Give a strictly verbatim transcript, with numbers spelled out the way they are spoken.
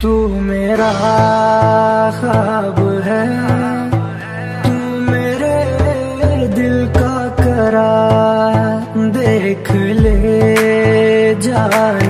तू मेरा ख्वाब है, तू मेरे दिल का करार, देख ले जा